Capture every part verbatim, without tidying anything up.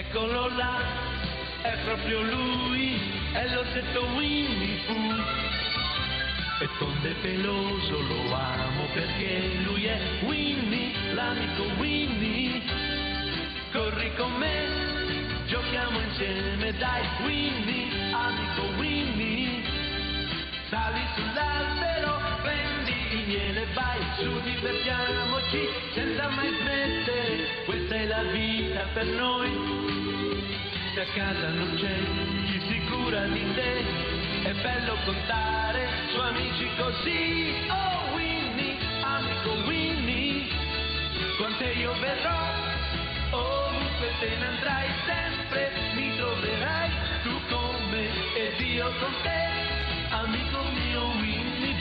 Eccolo là, è proprio lui, è l'orsetto Winnie Pooh. E tondo e peloso lo amo perché lui è Winnie, l'amico Winnie. Corri con me, giochiamo insieme, dai Winnie, amico Winnie. Sali sull'albero, prendi il miele, vai su, divertiamoci senza mai smettere, questa è la vita per noi. Se a casa non c'è chi si cura di te, è bello contare su amici così. Oh Winnie, amico Winnie, con te io verrò, ovunque te ne andrai, sempre mi troverai, tu con me ed io con te. Amico mio Winnie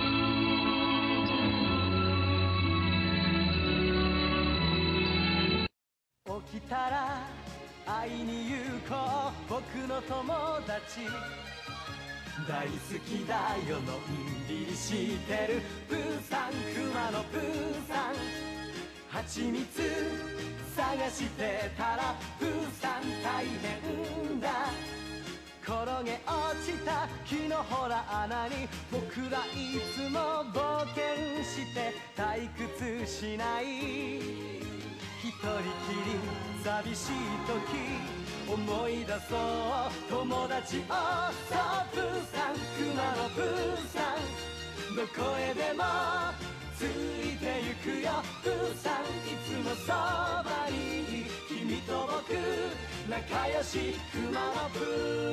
Pooh. 起きたら会いに行こう僕の友達大好きだよのんびりしてるプーさん熊のプーさん蜂蜜探してたらプーさん大変だ転げ落ちた木のほら穴に僕らいつも冒険して退屈しない一人きり寂しい時思い出そう友達をそうプーさん熊のプーさんどこへでもついてゆくよプーさんいつもそばにいる君と僕仲良し熊のプ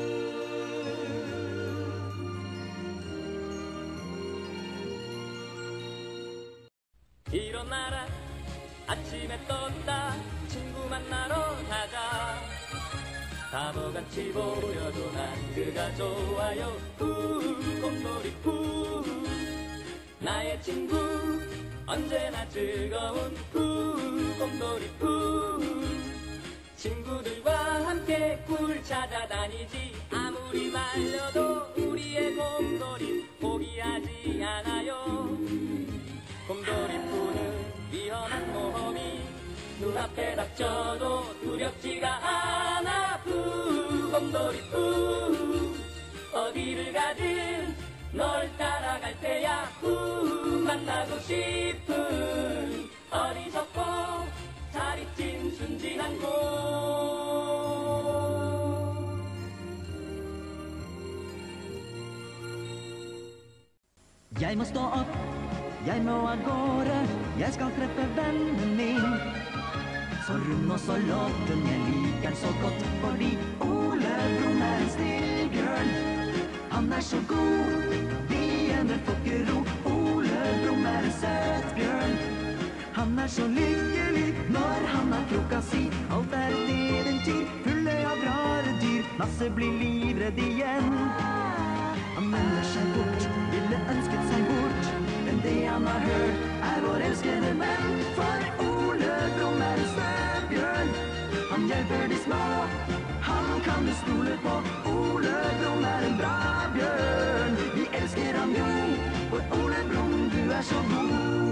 ー일어나라 아침에 떴다 친구 만나러 가자 바보같이 보여도 난 그가 좋아요 푸 곰돌이 푸 나의 친구 언제나 즐거운 푸 곰돌이 푸 친구들과 함께 꿀 찾아다니지 아무리 말려도 우리의 곰돌이 포기하지 않아요 곰돌이 푸는 위험한 모험이 눈앞에 닥쳐도 두렵지가 않아 푸 곰돌이 푸 어디를 가든 널 따라갈 테야 푸 만나고 싶은 어리석고 자리찐 순진한 곰 Jeg må stå opp, jeg må av gårde, jeg skal treffe vennen min. Så rund og så låten, jeg liker den så godt, fordi Ole Brumm er en snillbjørn. Han er så god, fiender får ikke ro, Ole Brumm er en søt bjørn. Han er så lykkelig når han har krukka si, alt er et eventyr, fulle av rare dyr, Lasse blir livredd igjen. Han melder seg bort, ville ønsket seg bort, men det han har hørt er vår elskede venn. For Ole Brumm er en snøbjørn, han hjelper de små, han kan du stole på. Ole Brumm er en bra bjørn, vi elsker ham jo, for Ole Brumm du er så god.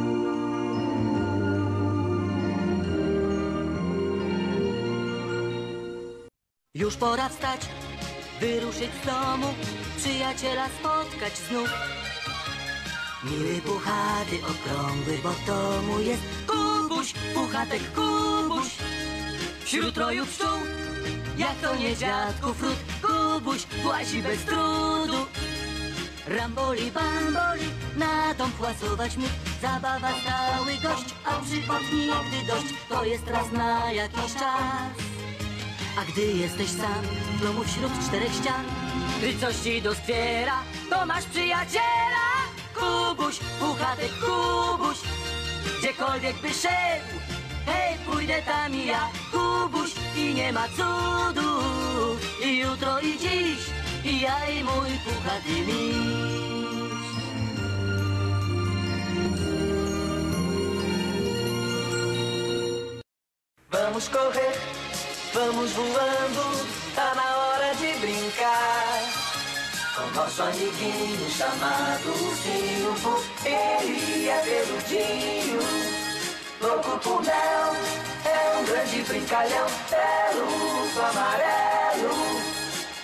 Już pora wstać, wyruszyć z domu, przyjaciela spotkać znów. Miły, puchaty, okrągły, bo w domu jest Kubuś, puchatek Kubuś. Wśród roju pszczół, jak to nie dziadków ród, Kubuś włazi bez trudu. Ramboli, bamboli, na dom płasować mi, zabawa stały gość, a przychodni nigdy dość, to jest raz na jakiś czas. A gdy jesteś sam w domu wśród czterech ścian, gdy coś ci doskwiera, to masz przyjaciela. Kubuś, puchatek Kubuś, gdziekolwiek by szedł, hej, pójdę tam i ja, Kubuś, i nie ma cudu. I jutro i dziś, i ja i mój puchaty miś. Vamos correr, vamos voando, tá na hora de brincar. Com nosso amiguinho chamado Ursinho Pooh, ele é peludinho, louco por mel, é um grande brincalhão, belo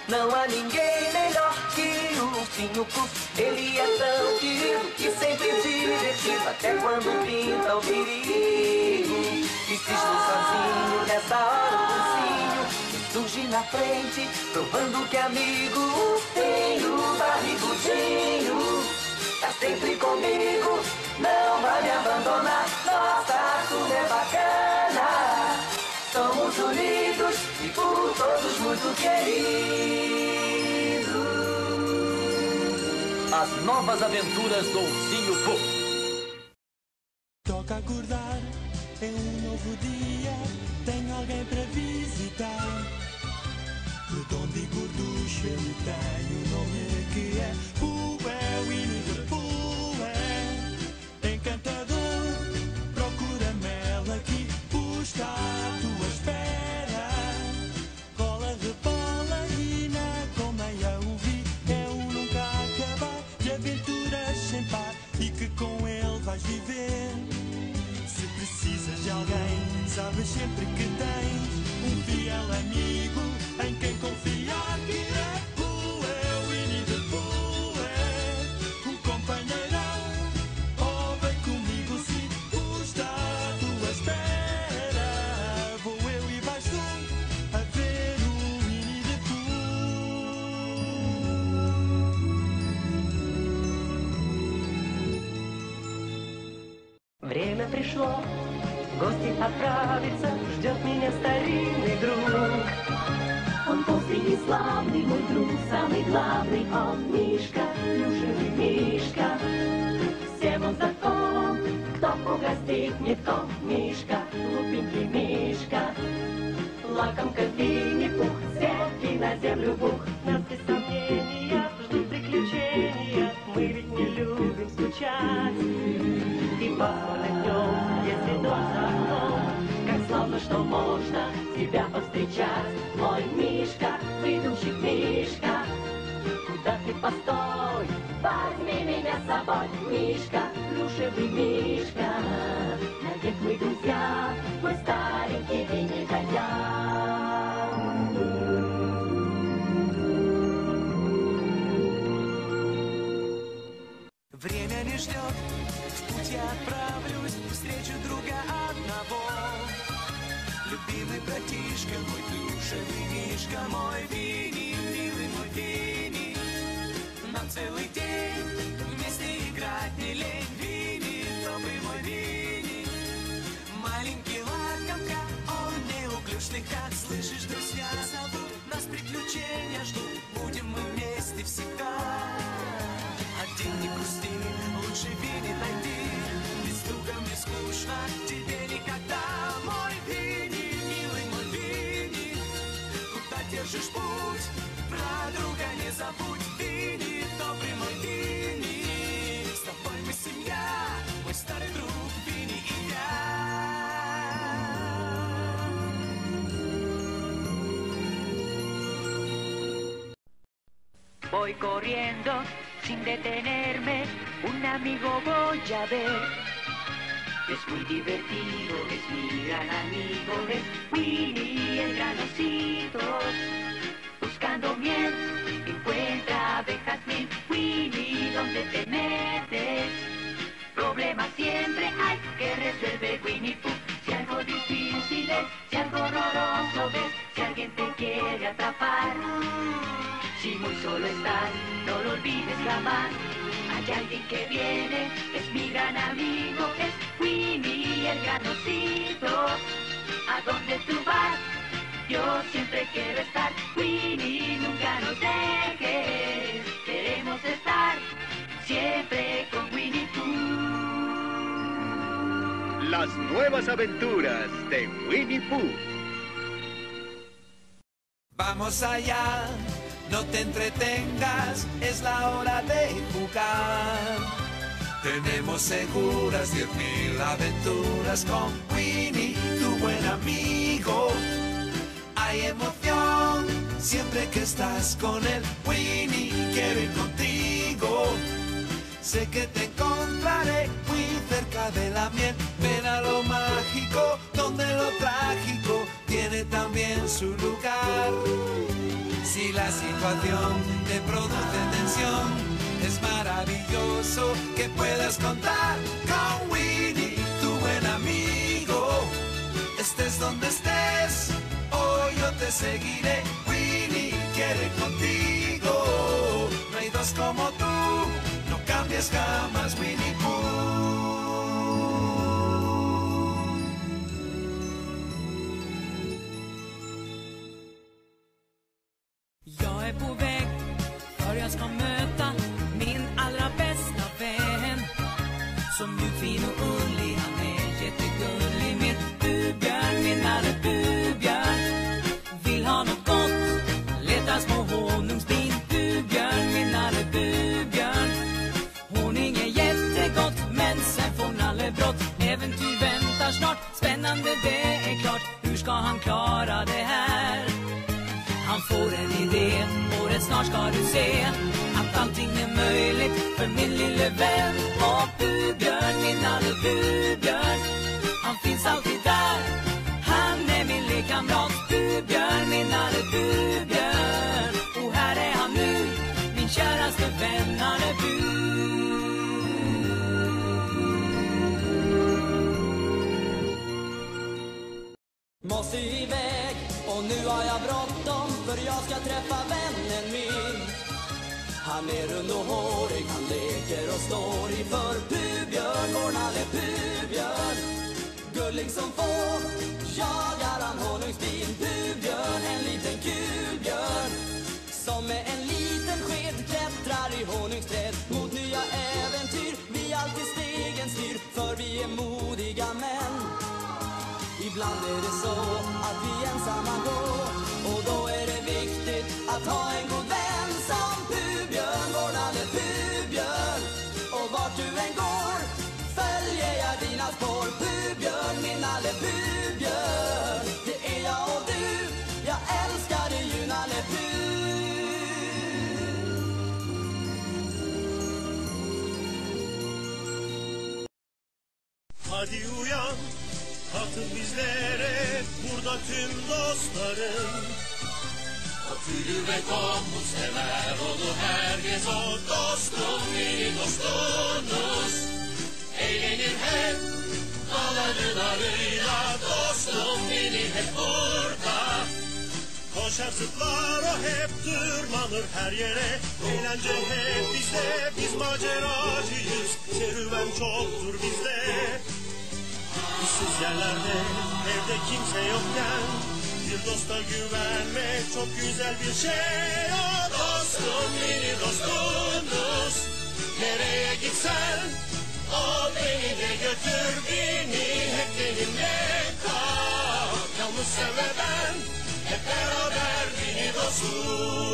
Não há ninguém melhor que o ursinho Pooh. Ele é tão querido e sempre divertido, até quando pinta o perigo. E se estou sozinho nessa hora, o ursinho surge na frente, provando que amigo tenho. Barrigudinho tá sempre comigo, não vai me abandonar. Nossa, tudo é bacana, somos unidos e por todos muito queridos. As novas aventuras do ursinho Pooh. Toca acordar, é um novo dia, tem alguém para visitar. Redondo e gorducho, ele tem um nome que é Pooh, é Winnie the Pooh, é encantador. Procura mel aqui, Pooh está à tua espera. Rola, rebola e na colmeia ouvi, é um nunca acabar de aventuras sem par e que com ele vais viver. Se precisas de alguém, sabes sempre que tens um fiel amigo em quem confiar, que é Pooh, é Winnie the Pooh, é um companheirão. Oh, vem comigo se Pooh está à tua espera. Vou eu e vais tu a ver o Winnie the Pooh. Время пришло, гости отправиться, ждет меня старинный друг. Он толстый и славный, мой друг, самый главный, он Мишка, плюшевый Мишка. Всем он знаком, кто угостит не в том. Мишка, глупенький Мишка, лакомка Винни-Пух, сетки на землю бух. Нас без сомнения ждут приключения, мы ведь не любим скучать. И пахнет днем, если дождь за окном, как славно, что можно тебя повстречать. Мой Мишка, выдумщик Мишка, куда ты постой, возьми меня с собой. Мишка, плюшевый Мишка, навек мы друзья, мой старенький Винни-Гоня. Время не ждет, в путь я отправлюсь, встречу друга одного. Любимый братишка, мой плюшевый Мишка, мой Винни, милый мой Винни. Нам целый день вместе играть не лень. Винни, добрый мой Винни. Маленький лакомка, он неуклюжный, как слышишь, друзья зовут нас, приключения ждут. Будем мы вместе всегда. Один не грусти, лучше Винни найди. Без друга мне скучно, тебе никогда. Мой Винни, милый мой Винни, куда держишь путь, про друга не забудь. Винни, добрый мой Винни, с тобой мы семья, мой старый друг Винни и я. Voy corriendo sin detenerme, un amigo voy a ver. Es muy divertido, es mi gran amigo, es Winnie el gran osito. Buscando miel, encuentra abejas mil. Winnie, ¿dónde te metes? Problemas siempre hay que resuelve Winnie-Pooh. Si algo difícil es, si algo horroroso ves, si alguien te quiere atrapar, si muy solo estás, no lo olvides jamás. Hay alguien que viene, es mi gran amigo, es Winnie el gran osito. ¿A dónde tú vas? Yo siempre quiero estar. Winnie, nunca nos dejes, queremos estar siempre con Winnie-Pooh. Las nuevas aventuras de Winnie-Pooh. Vamos allá, no te entretengas, es la hora de jugar. Tenemos seguras diez mil aventuras con Winnie, tu buen amigo. Hay emoción siempre que estás con él. Winnie, quiero ir contigo. Sé que te encontraré muy cerca de la miel. Ven a lo mágico, donde lo trágico tiene también su lugar. Si la situación te produce tensión, es maravilloso que puedas contar con Winnie, tu buen amigo. Estés donde estés, hoy yo te seguiré. Winnie quiere contigo, no hay dos como tú, no cambies jamás, Winnie Pooh. Jag är på väg, för jag ska möta min allra bästa vän. Som mjuk, fin och ullig, han är jättegullig. Min bubjörn, min allra bubjörn. Vill ha något gott, letar små honungsbin. Bubjörn, min allra bubjörn. Honung är jättegott, men sen får nalle brott. Äventyr väntar snart, spännande det är klart. Hur ska han klara det här? Han får en idé, och rätt snart ska du se att allting är möjligt för min lille vän. Och bubjörn, min allra bubjörn, han finns alltid där. Han är min lekkamrat. Bubjörn, min allra bubjörn. Och här är han nu, min käraste vän, allra bubjörn. Måste iväg, och nu har jag bråttom, för jag ska träffa vännen min. Han är rund och hårig, han leker och står i för pubjörn, vår nalle pubjörn. Gullig som få, jagar han honungsbin. Pubjörn, en liten kulbjörn, som med en liten sked klättrar i honungsträd. Mot nya äventyr, vi alltid stegen styr, för vi är modiga män. Ibland är det så att vi ensamma går, och då är det viktigt att ha en god vän som pubjörn, vår nalle pubjörn. Och vart du än går följer jag dina spår. Pubjörn, min nalle pubjörn. Det är jag och du, jag älskar dig ju, nalle pub. Hadi uyan, katıl bizlere, burada tüm dostlarım. Och du vet om oss, sever och herkes och dostum i dostunus. Eğlenir hep, dağlarıyla dostum beni hep burada. Koşar zıplar o hep tırmanır her yere. Eğlence hep bizde, biz maceracıyız. Serüven çoktur bizde. İşsiz yerlerde, evde kimse yokken bir dosta güvenmek çok güzel bir şey. O dostum, beni dostumuz. Nereye gitsen o beni de götür, beni hep benimle kal. Yalnız sen ve ben hep beraber beni dostum.